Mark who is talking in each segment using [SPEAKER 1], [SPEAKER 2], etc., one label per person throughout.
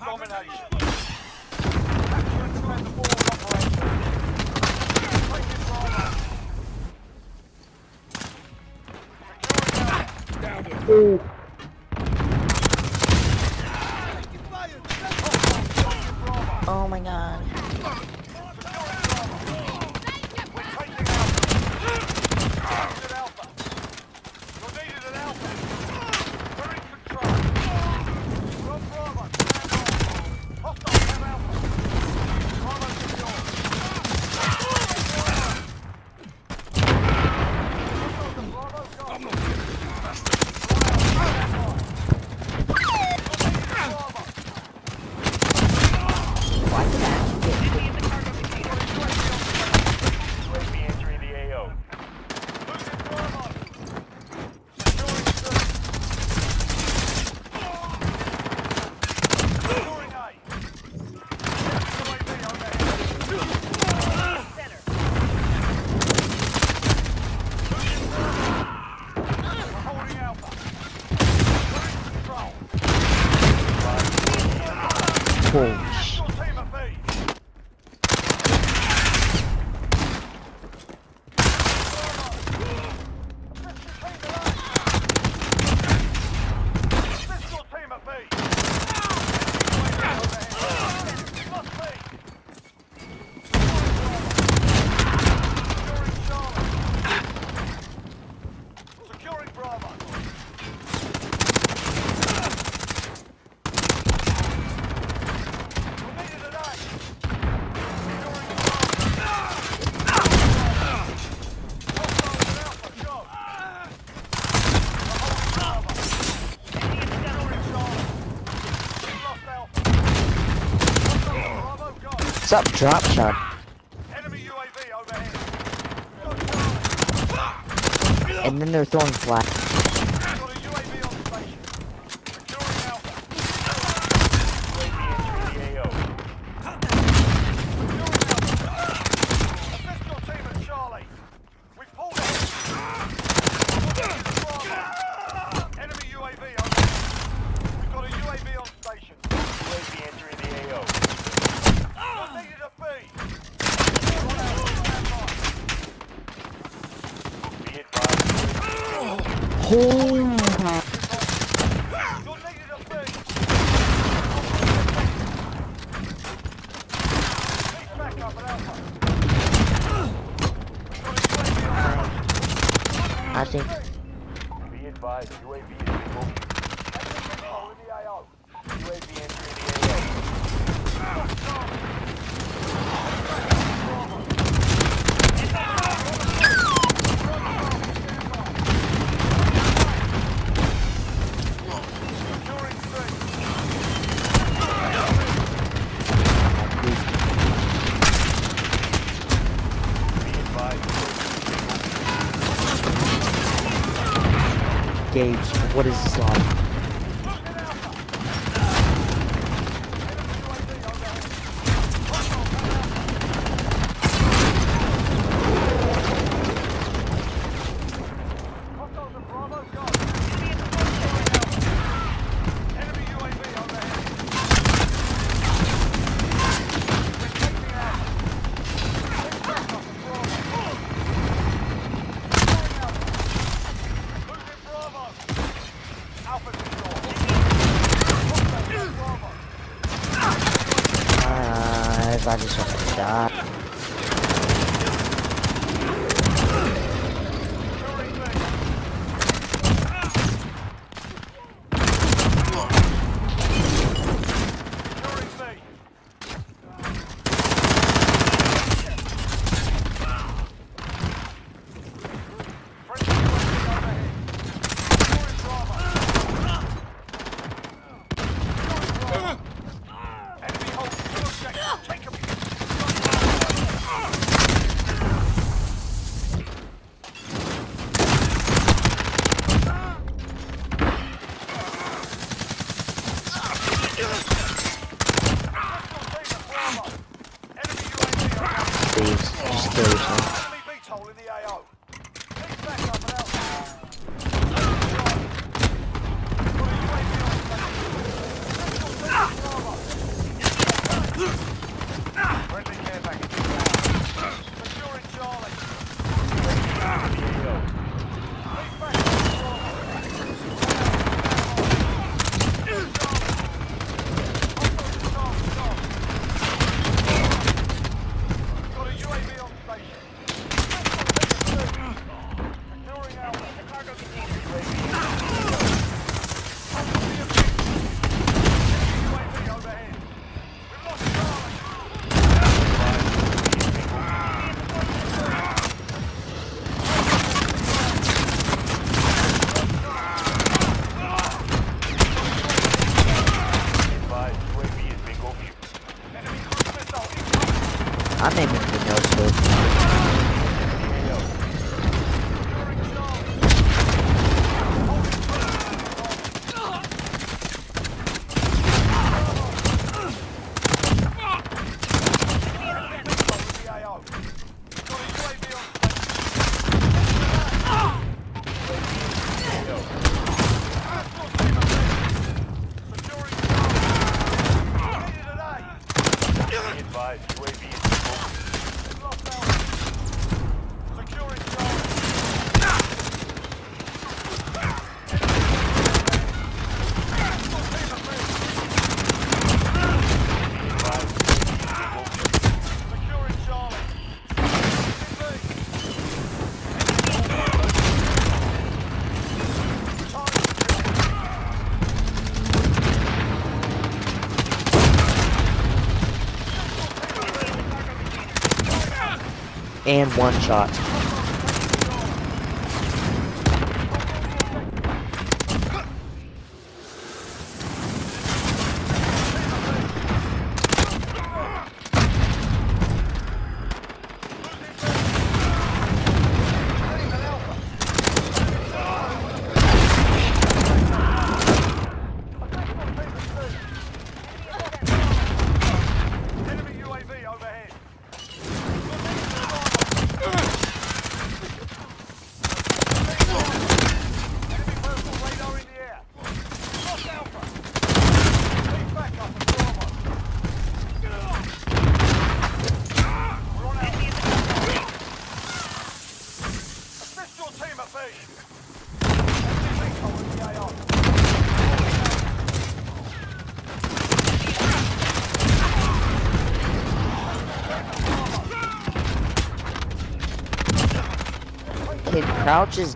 [SPEAKER 1] domination. Capture and defend the forward operation. Taking Bravo. Securing Alpha.
[SPEAKER 2] Down it.
[SPEAKER 3] Ooh.
[SPEAKER 4] Oh my god. What's up, drop shot?
[SPEAKER 1] Enemy UAV overhead.
[SPEAKER 4] And then they're throwing flash.
[SPEAKER 1] Got a UAV on station. Securing Alpha. UAV entering the AO. Securing Alpha. Assist your team at Charlie. We've pulled ahead. Enemy UAV overhead. We've got a UAV on station. UAV entering the AO. You're needed a B. Be advised.
[SPEAKER 4] Oh.
[SPEAKER 1] You're needed a B. Please back up at Alpha.
[SPEAKER 4] I think.
[SPEAKER 1] Be advised, UAV is able. Enemy control in the AO. UAV entering the AO. Securing C. Be advised,
[SPEAKER 4] Gage, what is this like? I just want to die. Please, just kill yourself.
[SPEAKER 1] Friendly care package inbound. Securing Charlie. UAV in the AO. Please back up the Got a UAV on station. Securing Alpha. Cargo container. UAV in the AO. UAV overhead. We've lost Charlie.
[SPEAKER 4] I'm aiming for no scope. And one shot.
[SPEAKER 1] Enemy UAV overhead.
[SPEAKER 4] Kid crouches.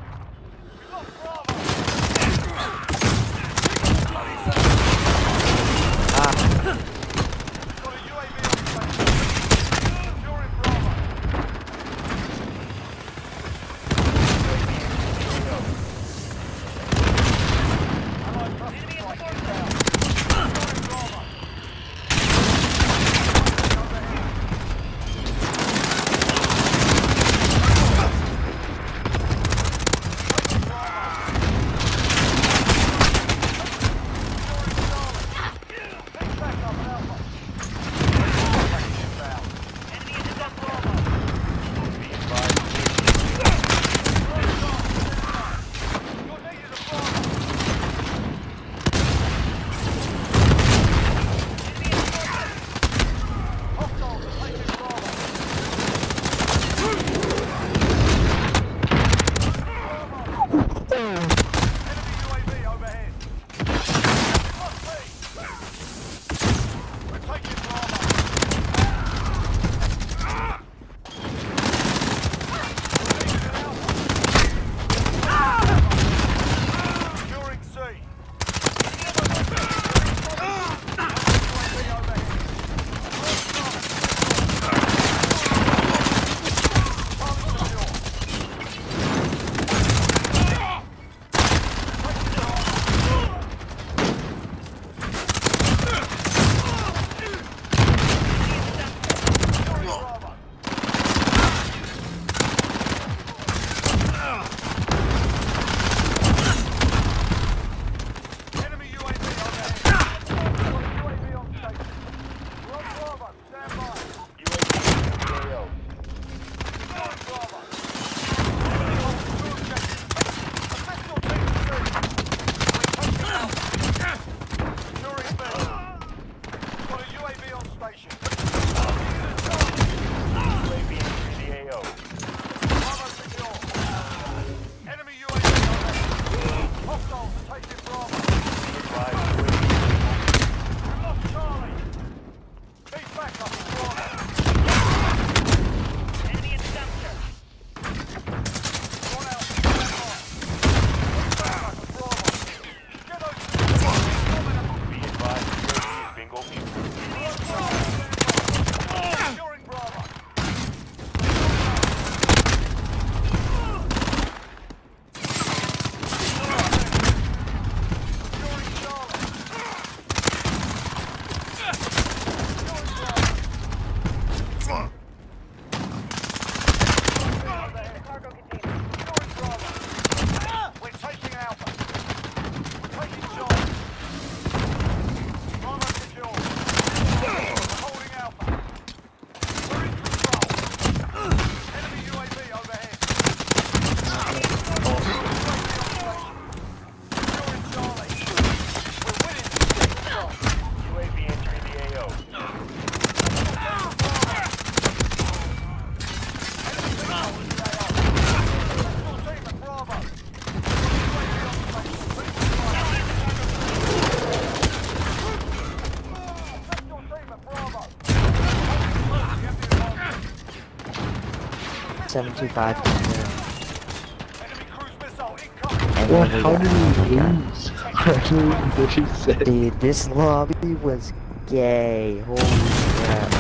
[SPEAKER 4] 725.
[SPEAKER 1] Enemy cruise missile incoming.
[SPEAKER 4] And
[SPEAKER 2] What?
[SPEAKER 4] then we
[SPEAKER 2] How
[SPEAKER 4] got-
[SPEAKER 2] did
[SPEAKER 4] oh
[SPEAKER 2] we
[SPEAKER 4] my God.
[SPEAKER 2] lose? How did we lose that?
[SPEAKER 4] Dude, this lobby was gay. Holy crap.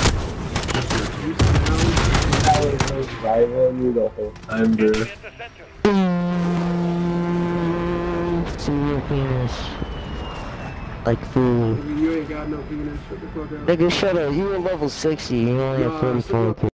[SPEAKER 2] I was rivaling you the whole time, bro.
[SPEAKER 1] Get the center.
[SPEAKER 4] See your penis. Like food.
[SPEAKER 3] You ain't got no penis. Shut the fuck up.
[SPEAKER 4] Nigga, shut up. You were level 60. You only have 44.